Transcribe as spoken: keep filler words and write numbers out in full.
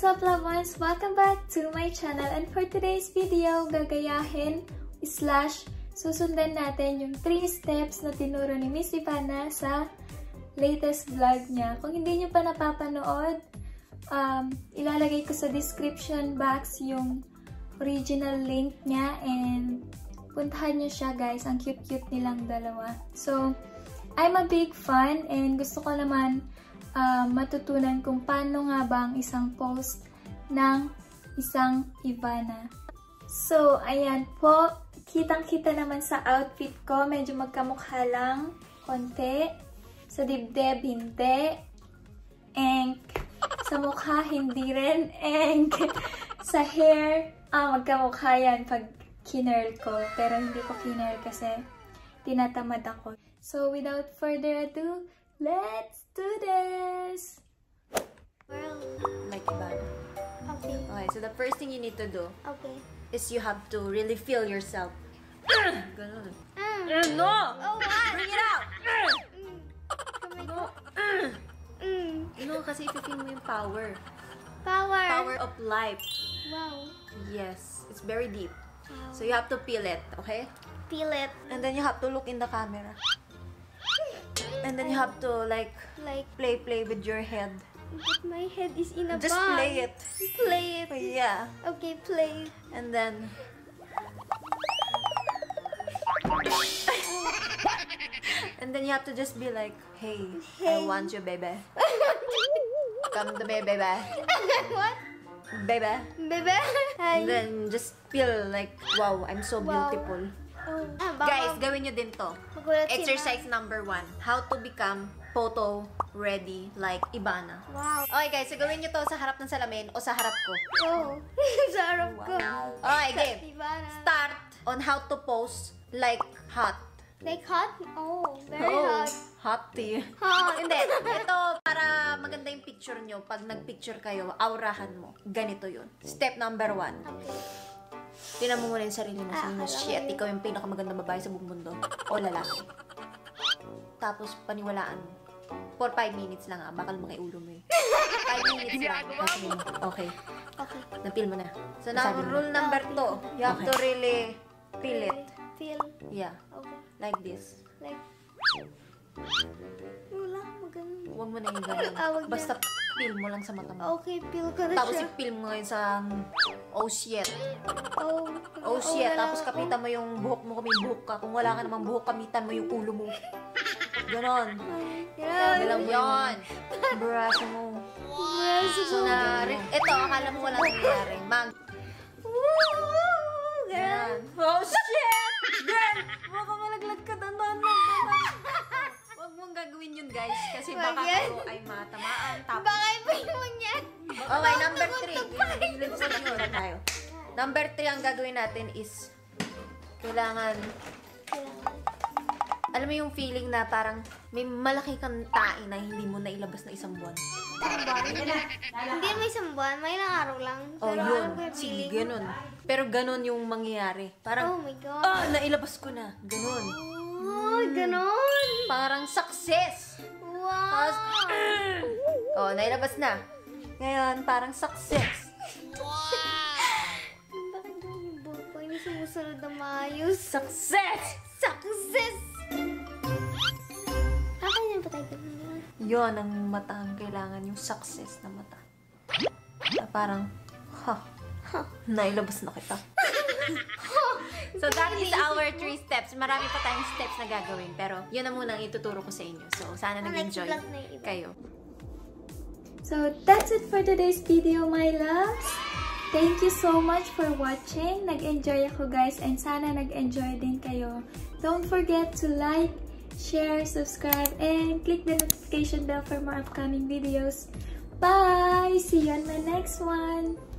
What's up, loved ones? Welcome back to my channel, and for today's video, gagayahin slash susundan natin yung three steps na tinuro ni Miss Ivana sa latest vlog niya. Kung hindi nyo pa napapanood, um, ilalagay ko sa description box yung original link niya, and puntahan nyo siya, guys. Ang cute-cute nilang dalawa. So, I'm a big fan, and gusto ko naman Uh, matutunan kung paano nga ba ang isang post ng isang Ivana. So, ayan po. Kitang-kita naman sa outfit ko. Medyo magkamukha lang. Konti. Sa dibdib, hindi. Enk. Sa mukha, hindi rin. Enk. Sa hair, ah, magkamukha yan pag kinurl ko. Pero hindi ko kinurl kasi tinatamad ako. So, without further ado, let's do this! Well, like Ivana. okay. Okay, so the first thing you need to do Okay. is you have to really feel yourself. Ganun. Mm. No! Oh, what? Bring it out! Mm. No! Mm. No, kasi i-feel mo yung power. Power. Power of life. Wow. Yes, it's very deep. Wow. So you have to feel it, okay? Feel it. And then you have to look in the camera. And then you have to like Like, play play with your head. but my head is in a Just bag. play it. Play it. Yeah. Okay, play. And then And then you have to just be like, hey, I Hey. want you, baby. Come to me, baby. What? Baby. Baby? Hi. And then just feel like, wow, I'm so Wow. beautiful. Oh. Ah, baka Guys, gawin nyo din to. magulat sila. Exercise number one. How to become photo ready like Ivana. Wow. Okay guys, so gawin nyo to sa harap ng salamin o sa harap ko. Oh. Sa harap ko. Okay, game. Ivana. Start on how to pose like hot. Like hot? Oh, very Oh, hot. hot tea. Hot. Hindi. Ito, para maganda yung picture nyo, pag nag-picture kayo, aurahan mo. Ganito yun. Step number one. Okay. Tinan mo muna yung sarili mo. Ah, Sabi mo, akala shit, ko yun. ikaw yung pinakamagandang babae sa buong mundo. O lalaki. Tapos, paniwalaan mo. For five minutes lang ah. Bakal mga ulo mo eh. five minutes lang. Kasi, okay. Okay. Napil mo na. So, now, rule number two. You have Okay. to really feel it. Feel. Yeah. Okay. Like this. Like. Wala, maganda. Huwag mo na yung ganun. Ah, wag na. Basta feel mo lang sa mata mo. Okay, feel ko na Tapos siya. i-feel mo ngayon sa oh shit. Oh. Oh shit. wala Tapos ako. kapitan mo yung buhok mo kung may buhok ka. Kung wala ka namang buhok, kamitan mo yung ulo mo. Ganon. Yan. Galang yun. Braso mo. Braso So ko. na, ito, akala mo walang nangyayari. Mag. Woo! Yan. Oh shit! Girl! Baka malaglag ka doon. Huwag mong gagawin yun, guys. Kasi Wag baka yan. ako ay matamaan. Tapos, Baka iba yung yan. okay, number three. Yan, tayo. Number three, ang gagawin natin is, kailangan, alam mo yung feeling na parang may malaki kang tae na hindi mo nailabas na isang buwan. Hindi may isang buwan, may ilang araw lang. Oh, Pero yun. alam ko yung Sige, feeling. ganun. Pero ganun yung mangyayari. Oh Parang, my God. ah, nailabas ko na. Ganun. Oh, ganon. Parang success. Wow. Oh, nailabas na. Ngayon, parang success. Bakit ganun yung buhok ko? Hindi sumusunod na maayos. Success! Success! Akin yung patay ko na. Yun ang mata ang kailangan, yung success na mata. Na parang, ha, nailabas na kita. So that is our three steps. Marami pa tayong steps na gagawin, pero yun na muna ang ituturo ko sa inyo. So sana nag-enjoy Next vlog na yung iba. kayo. So, that's it for today's video, my loves. Thank you so much for watching. Nag-enjoy ako, guys, and sana nag-enjoy din kayo. Don't forget to like, share, subscribe, and click the notification bell for more upcoming videos. Bye! See you on my next one!